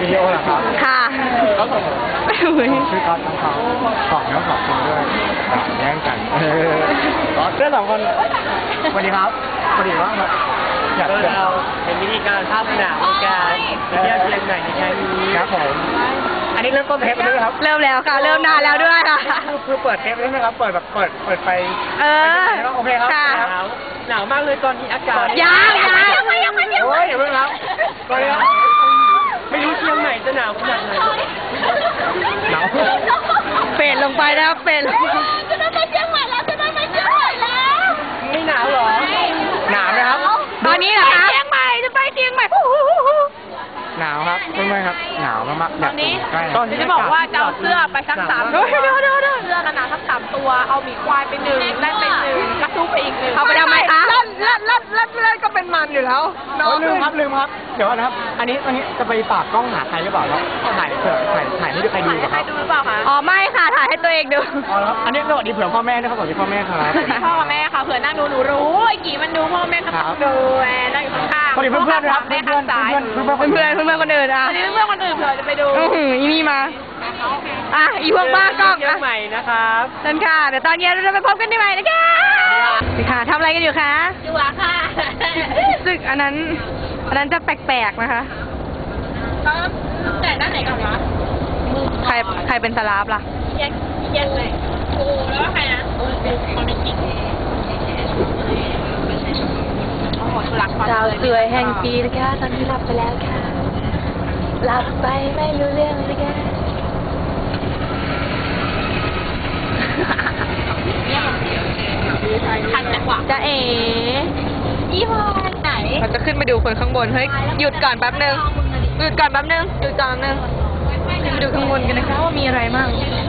วิดีโอเหรอครับค่ะก็ผมชื่อก๊อตทั้งเขาขอบแล้วขอบคุณด้วยแย่งกันก๊อตเพื่อนสองคนสวัสดีครับสวัสดีมากครับอยากเราเป็นวิธีการภาพสนามในการเที่ยวเชียงใหม่ในครั้งนี้ครับผมอันนี้เริ่มต้นเทปไปด้วยครับเริ่มแล้วค่ะเริ่มนานแล้วด้วยค่ะคือเปิดเทปได้ไหมครับเปิดแบบเปิดไฟโอเคครับหนาวมากเลยตอนนี้อากาศยังไม่โอ้ยอย่าเพิ่งครับก่อนเลยครับไม่รู้เชียงใหม่จะหนาวขนาดไหนหนาวเฟดลงไปแล้วเฟดจะได้ไปเชียงใหม่แล้วจะได้ไปเชียงใหม่แล้วไม่หนาวหรอหนาวนะครับตอนนี้เหรอคะเชียงใหม่จะไปเชียงใหม่หนาวครับไม่ครับหนาวมากๆตอนนี้จะบอกว่าจะเอาเสื้อไปสัก3ตัวเสื้อกันหนาวสัก3ตัวเอาหมีควายไป1ได้ไป1กระทุ้ไปอีก1 เอาไปทำไมคะลั่นก็เป็นมันอยู่แล้วลืมครับเดี๋ยวนะครับอันนี้จะไปฝากกล้องหาใครหรือเปล่าครับถ่ายให้ดูใครดูครับใครดูหรือเปล่าคะอ๋อไม่ค่ะถ่ายให้ตัวเองดูอ๋อครับอันนี้สวัสดีเผื่อพ่อแม่นะครับสวัสดีพ่อแม่ครับพ่อแม่ค่ะเผื่อนั่งดูหนูรู้ไอ้กี่มันดูพ่อแม่ครับดูนั่งอยู่ข้างๆเพื่อนครับเพื่อนคนอื่นอ่ะอันนี้เพื่อนคนอื่นเผื่อจะไปดูอีนี่มาอีพวกบ้ากล้องใหม่นะครับนั่นค่ะเดี๋ยวตอนเย็นเราจะไปพบกันที่ใหม่นะคะค่ะทำอะไรกันอยู่คะอยู่ค่ะสึกอันนั้นจะแปลกๆนะคะแต่ด้านไหนก่อนวะใครเป็นสลาฟล่ะแยกเลยโอ้แล้วใครนะคนเป็นกิ๊กดาวสวยแห่งปีนะคะตอนนี้หลับไปแล้วค่ะหลับไปไม่รู้เรื่องเลยค่ะทันจังหวะจะเอ๋ยี่ห้อไหนเราจะขึ้นไปดูคนข้างบนเฮ้ยหยุดก่อนแป๊บนึงขึ้นไปดูข้างบนกันนะคะว่ามีอะไรมั่ง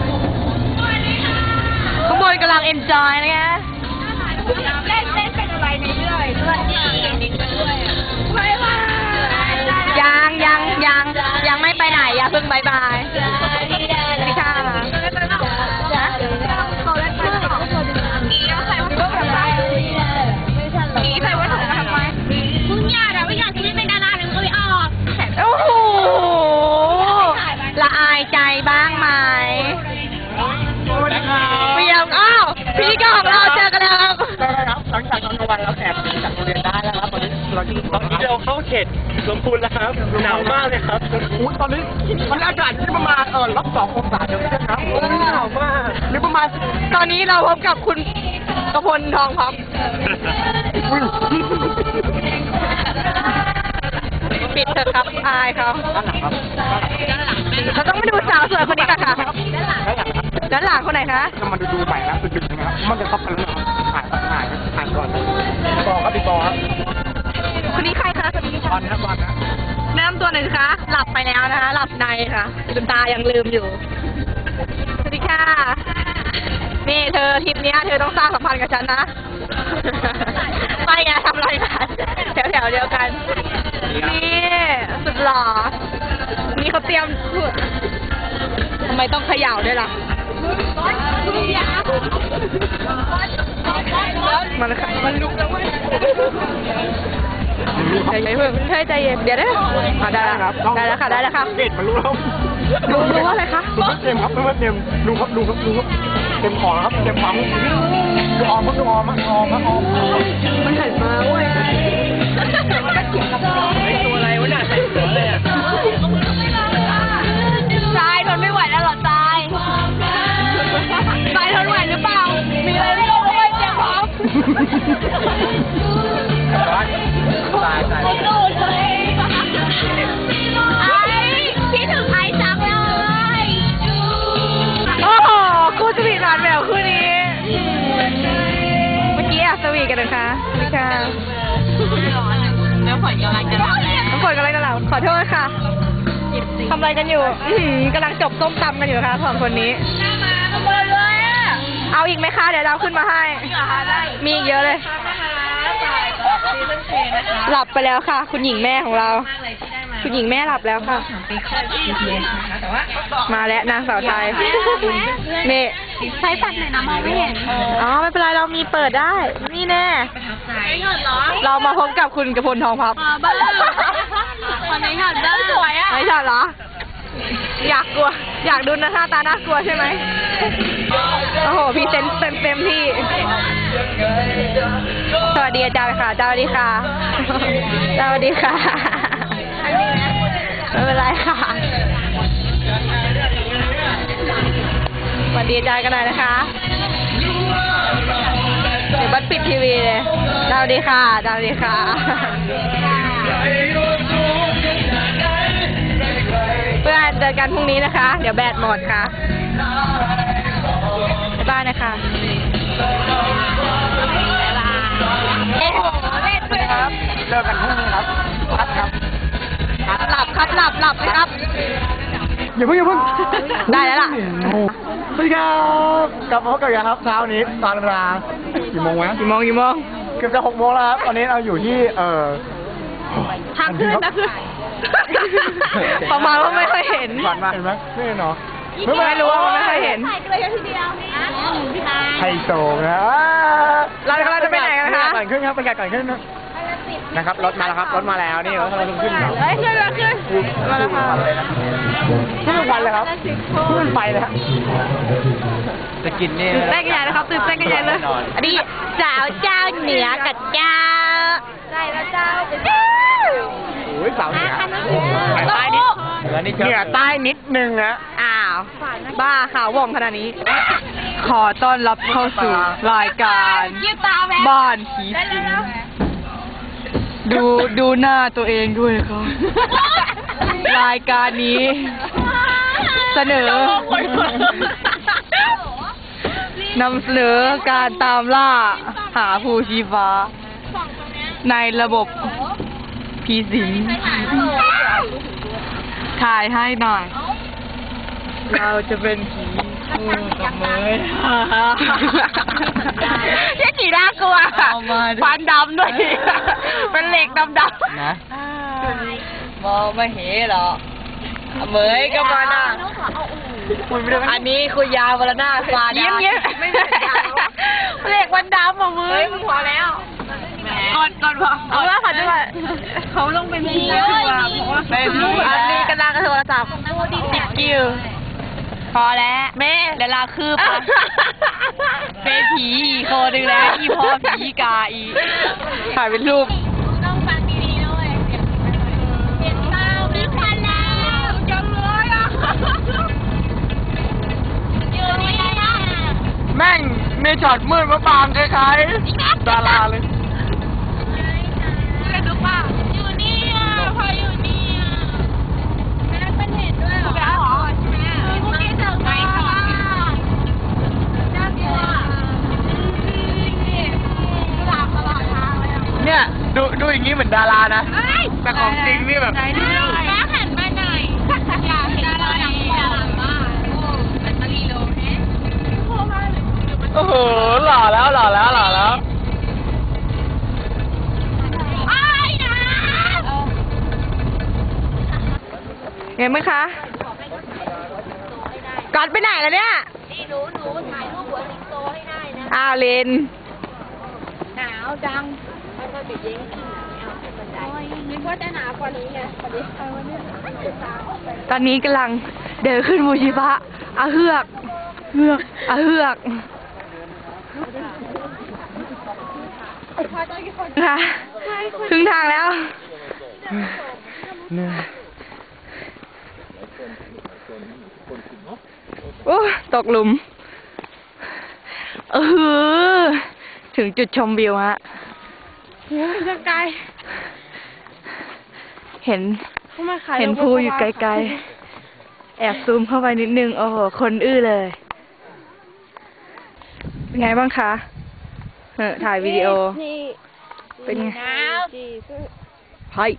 ข้างบนกำลังเอนจอยนะคะเล่นเป็นอะไรในเรื่อยด้วยไม่ว่ายังไม่ไปไหนอย่าเพิ่งบายบายนี่ค่ะโอ้โหละอายใจบ้างไหมเปียกพี่ก็ของเราเจอกันแล้วครับหลังจากตอนกลางวันเราแอบหนีจากโรงเรียนได้แล้วครับตอนนี้เราเข้าเขตสมบูรณ์แล้วครับหนาวมากเลยครับตอนนี้อากาศที่ประมาณ-2 องศาเดี๋ยวนะครับหนาวมากหรือประมาณตอนนี้เราพบกับคุณกพลทองพับปิดเถอะครับอายเขาเราต้องมาดูสาวสวยคนนี้กันค่ะด้านหลังคนไหนคะจะมาดูใหม่แล้วดึกๆนะครับมันจะซับกันแล้วถ่ายก่อนพี่ปอครับคนนี้ใครคะคนนี้บอลนะแนะนำตัวหนึ่งคะหลับไปแล้วนะคะหลับในค่ะลืมตายังลืมอยู่สวัสดีค่ะนี่เธอทริปนี้เธอต้องสร้างสัมพันธ์กับฉันนะไปไงทำอะไรกันแถวเดียวกันนี่สุดหล่อนี่เขาเตรียมทำไมต้องเขย่าด้วยล่ะมันลุกแล้วเว้ยใจเย็นเดี๋ยวได้ได้แล้วครับได้แล้วค่ะเกตมันรู้แล้วรู้อะไรคะเต็มครับเต็มดูครับเต็มขอครับเต็มฟังดูออมมันหันมาเว้ยมันก็เกี่ยวกับตัวอะไรวะเนี่ยใส่หัวเลยอ่ะทรายทนไม่ไหวแล้วหรอทรายทนไหวหรือเปล่ามีอะไรไม่รู้เลยเจ็บท้องตายพี่ถึงไอจังเลยโอ้โหคู่สวีทหวานแหววคู่นี้เมื่อกี้สวีทกันนะคะนี่ค่ะน้ำฝนกำลังจะหลับแล้วขอโทษค่ะทำอะไรกันอยู่กำลังจบส้มตำกันอยู่ค่ะสองคนนี้เอาอีกไหมคะเดี๋ยวเราขึ้นมาให้มีอีกเยอะเลยหลับไปแล้วค่ะคุณหญิงแม่ของเราคุณหญิงแม่หลับแล้วค่ะมาแล้วนางสาวไทยนี่ใช้ปัดหน่อยนะมองไม่เห็นไม่เป็นไรเรามีเปิดได้นี่แน่เรามาพบกับคุณกพลทองพับบ้าคนนี้หัดบ้าสวยอ่ะไม่ใช่เหรออยากกลัว อยากดูหน้าตาน่ากลัวใช่ไหมโอ้โหพรีเซนต์เต็มที่สวัสดีอาจารย์ค่ะสวัสดีค่ะสวัสดีค่ะไม่เป็นไรค่ะสวัสดีอาจารย์กันหน่อยนะคะเดี๋ยวบัดปิดทีวีเลยสวัสดีค่ะสวัสดีค่ะเพื่อนเจอกันพรุ่งนี้นะคะเดี๋ยวแบตหมดค่ะบ๊ายบายนะคะโอ้โหเล่นด้วยครับเลิกกันพรุ่งนี้ครับพัดครับหลับครับหลับนะครับอย่าเพิ่งได้แล้วล่ะสวัสดีครับกลับมาพบกันครับเช้านี้ตอนเวลากี่โมงวะกี่โมงเกือบจะ6 โมงแล้วครับตอนนี้เราอยู่ที่ทางขึ้นนะคือประมาณว่าไม่ค่อยเห็นผ่านมาเห็นไหมไม่เห็นเนาะไม่รู้ว่าไม่ค่อยเห็นไฮโซนะเราจะไปไหนกันคะก่อนขึ้นครับประกาศก่อนขึ้นนะครับรถมาแล้วครับรถมาแล้วนี่รถกำลังขึ้นครับเฮ้ยขึ้นมาแล้วค่ะขึ้นทุกวันเลยครับขึ้นไปเลยครับจะกินนี่ตื่นเต้นกันใหญ่เลยครับตื่นเต้นกันใหญ่เลยอันนี้สาวเจ้าเหนือกับเจ้าใช่แล้วเจ้าโอ้ยสาวเหนือใต้นิดเหนือใต้นิดนึงนะอ้าวบ้าข่าวว่องขนาดนี้ขอต้อนรับเข้าสู่รายการบ้านผีสิงดูหน้าตัวเองด้วยครับรายการนี้ เสนอนำเสนอการตามล่าหาภูชีฟ้าในระบบผีสิงถ่ายให้หน่อย เราจะเป็นผีคู่กับเมยนี่ผีน่ากลัวฟันดำด้วยเป็นเหล็กดำนะมองไม่เห็นหรอเหมยก็มาหน้าอันนี้คุยยาวมาแล้วหน้าฟาดยิ้มไม่เหมือนยาวเหล็กมันดำอ่ะมือมึงพอแล้วก่อนพอเอาละค่ะด้วยเขาต้องเป็นผีนะคือว่าเพราะว่าเป็นผีอันนี้กำลังโทรศัพท์ติดกิ้วพอแล้วแม่เดี๋ยวลาคืบเป็นผีอีกคนนึงแล้วอีพอผีกาอีถ่ายเป็นรูปต้องฟังดีๆด้วยเห็นเปล่ามีควันแล้วจังเลยอ่ะอยู่นี่นะแม่งในช็อตมืดมาบางคล้ายๆดาราเลยเห็นดูป่ะอยู่นี่อ่ะพออยู่นี่อ่ะแม่เป็นเห็นด้วยเหรอพวกแกเจอไหมคะน่ากลัวหลับตลอดทางเลยเนี่ยดูอย่างนี้เหมือนดารานะแต่ของจริงนี่แบบแม่หันมาหน่อยอยากเห็นดาราหลังบ้านโอ้เป็นมารีโลเนี่ยโอ้โหหล่อแล้วเห็นไหมคะก่อนไปไหนแล้วเนี่ยนี่หนูถ่ายรูปหัวสิงโตให้ได้นะอ้าวเลนหนาวจังไม่ค่อยไปเย้งที่หนาวเอาขึ้นบันไดนึกว่าจะหนาวกว่านี้ไงวันนี้ตอนนี้กำลังเดินขึ้นมูชิบะอาเฮือกค่ะครึ่งทางแล้วโอ้ตกหลุมถึงจุดชมวิวฮะจะไกลเห็นภูอยู่ไกลๆแอบซูมเข้าไปนิดนึงโอ้โหคนอื้อเลยเป็นไงบ้างคะถ่ายวิดีโอเป็นไงเฮ้ย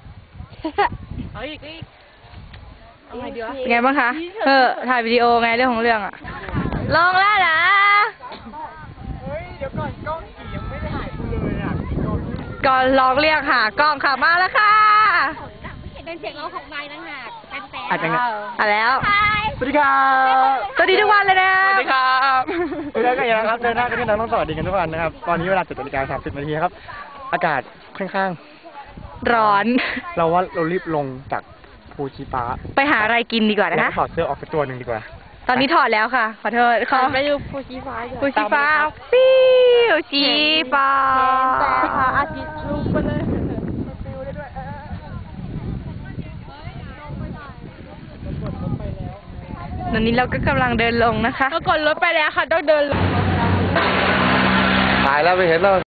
เป็นไงบ้างคะถ่ายวิดีโอไงเรื่องของเรื่องอะลงแล้วเหรอเฮ้ยเดี๋ยวก่อนกล้องกี่ยังไม่ได้ถ่ายเลยอ่ะก่อนลองเรียกหากล้องค่ะมาแล้วค่ะเป็นเสียงร้องของไม้นั่งหากอาจจะแล้วสวัสดีครับสวัสดีทุกวันเลยนะสวัสดีครับเดินกันอย่างนะครับเดินหน้ากันที่น้องต้องสวัสดีกันทุกวันนะครับตอนนี้เวลา 7:30 นาทีครับอากาศค่อนข้างร้อนเราว่าเรารีบลงจากภูชีฟ้าไปหาอะไรกินดีกว่าแล้วนะคะถอดเสื้อออกไปตัวหนึ่งดีกว่าตอนนี้ถอดแล้วค่ะ ขอโทษขอไปดูภูชีฟ้าภูชีฟ้าฟิวชีฟ้าแต่พระอาทิตย์ลุกไปเลยตอนนี้เราก็กำลังเดินลงนะคะก็กดรถไปแล้วค่ะต้องเดินลงถ่ายแล้วไปเห็นแล้ว